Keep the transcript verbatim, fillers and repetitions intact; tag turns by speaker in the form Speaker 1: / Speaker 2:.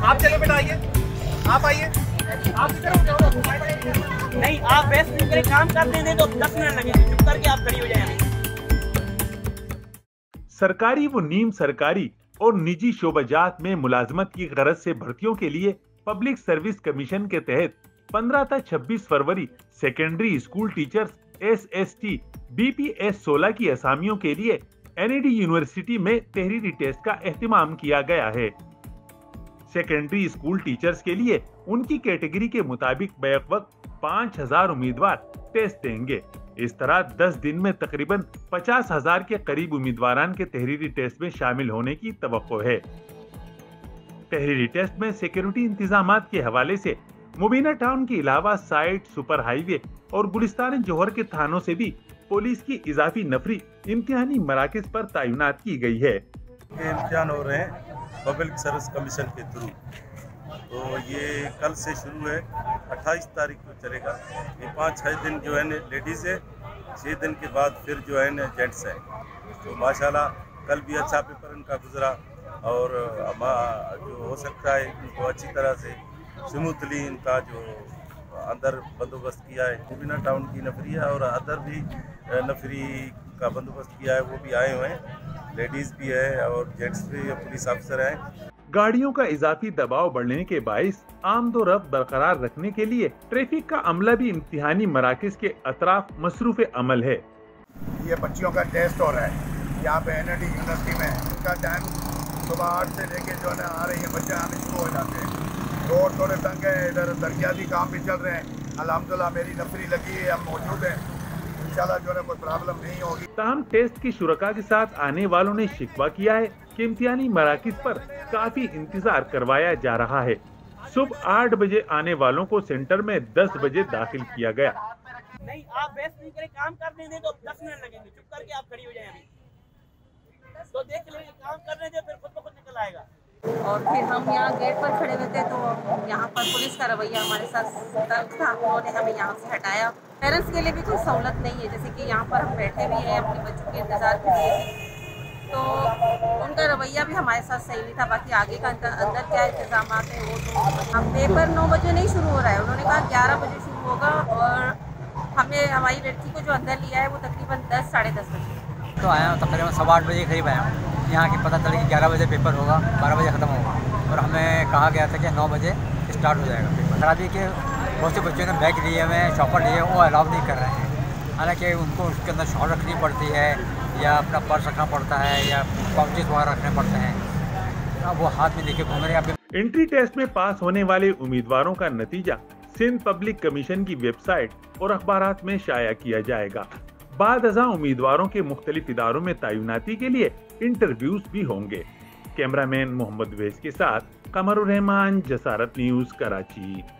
Speaker 1: आप चलो बेटा, आइए, आप आइए। आप
Speaker 2: नहीं, आप बेस्ट नहीं करें, काम करते हैं तो दस मिनट लगेंगे, चुप करके आप खड़ी हो जाए।
Speaker 3: सरकारी व नीम सरकारी और निजी शोबाजात में मुलाजमत की गरज से भर्तियों के लिए पब्लिक सर्विस कमीशन के तहत पंद्रह से छब्बीस फरवरी secondary school teachers S S T B P S सोलह की असामियों के लिए एन ई डी यूनिवर्सिटी में तहरीरी टेस्ट का एहतमाम किया गया है। सेकेंडरी स्कूल टीचर्स के लिए उनकी कैटेगरी के मुताबिक बैक वक्त पाँच हजार उम्मीदवार टेस्ट देंगे। इस तरह दस दिन में तकरीबन पचास हजार के करीब उम्मीदवारान के तहरीरी टेस्ट में शामिल होने की तवक्को है। तहरीरी टेस्ट में सिक्योरिटी इंतजाम के हवाले से मुबीना टाउन के अलावा साइट, सुपर हाईवे और गुलिस्तान जौहर के थानों से भी पुलिस की इजाफी नफरी इम्तिहानी मराकज पर तैनात की गई है।
Speaker 4: ये इम्तिहान हो रहे हैं पब्लिक सर्विस कमीशन के थ्रू, तो ये कल से शुरू है, अट्ठाईस तारीख को चलेगा। ये पाँच छः दिन जो है न लेडीज़ है, छः दिन के बाद फिर जो है न जेंट्स है। तो माशाल्लाह कल भी अच्छा पेपर इनका गुजरा और जो हो सकता है इनको अच्छी तरह से स्मूथली इनका जो अंदर बंदोबस्त किया है। मुबीना टाउन की नफरी है और अदर भी नफरी का बंदोबस्त किया है, वो भी आए हुए हैं, लेडीज़ भी है और जेंट्स भी, पुलिस अफसर हैं।
Speaker 3: गाड़ियों का इजाफी दबाव बढ़ने के बाइस आमदोरफ्त बरकरार रखने के लिए ट्रैफिक का अमला भी इम्तिहानी मराकज के अतराफ मसरूफ अमल है।
Speaker 5: ये बच्चियों का टेस्ट हो रहा है यहाँ पे एन ई डी यूनिवर्सिटी में। इनका टाइम सुबह आठ से लेके जो है आ रही है, बच्चे आने शुरू हो जाते हैं। रोड थोड़े तंग है, इधर तरक्याती काम भी चल रहे हैं। अल्हम्दुलिल्लाह मेरी नफरी लगी है, हम मौजूद हैं, इंशाल्लाह जो है कोई प्रॉब्लम नहीं होगी।
Speaker 3: ताहम टेस्ट की शुरका के साथ आने वालों ने शिकवा किया है कि इम्तिहानी मराकिज पर काफी इंतजार करवाया जा रहा है। सुबह आठ बजे आने वालों को सेंटर में दस बजे दाखिल किया गया।
Speaker 2: नहीं, आप बेस्ट नहीं करें, काम करने दें तो दस मिनट लगेंगे, चुप करके आप खड़ी हो जाए। अभी तो देख लेंगे, काम करने दें, फिर खुद ब खुद निकल आएगा।
Speaker 6: और फिर हम यहाँ गेट पर खड़े हुए थे तो यहाँ पर पुलिस का रवैया हमारे साथ तल्ख था, उन्होंने हमें यहाँ से हटाया। पेरेंट्स के लिए भी कोई सहूलत नहीं है, जैसे कि यहाँ पर हम बैठे हुए हैं अपने बच्चों के इंतज़ार के लिए, तो उनका रवैया भी हमारे साथ सही नहीं था। बाकी आगे का अंदर क्या इंतजाम है वो तो हम पेपर नौ बजे नहीं शुरू हो रहा है, उन्होंने कहा ग्यारह बजे शुरू होगा और हमने हमारी लड़की को जो अंदर लिया है वो तकरीबन दस साढ़े दस बजे
Speaker 7: तो आया हूँ। तकरीबन सवा आठ बजे करीब आया हूँ। यहाँ की पता चला कि ग्यारह बजे पेपर होगा, बारह बजे ख़त्म होगा और हमें कहा गया था कि नौ बजे स्टार्ट हो जाएगा पेपर। खराबी के बहुत से बच्चों ने बैग लिए हुए, शॉपर लिए, वो अलाउ नहीं कर रहे हैं। हालांकि उनको उसके अंदर शॉल रखनी पड़ती है या अपना पर्स रखना पड़ता है या पाउचेस वगैरह रखने पड़ते हैं, अब वो हाथ में लेके घूम रहे हैं।
Speaker 3: एंट्री टेस्ट में पास होने वाले उम्मीदवारों का नतीजा सिंध पब्लिक कमीशन की वेबसाइट और अखबारात में शाया किया जाएगा। बाद अज़ां उम्मीदवारों के मुख्तलिफ इदारों में तैनाती के लिए इंटरव्यूज भी होंगे। कैमरामैन मोहम्मद वेज के साथ कमरुर रहमान, जसारत न्यूज, कराची।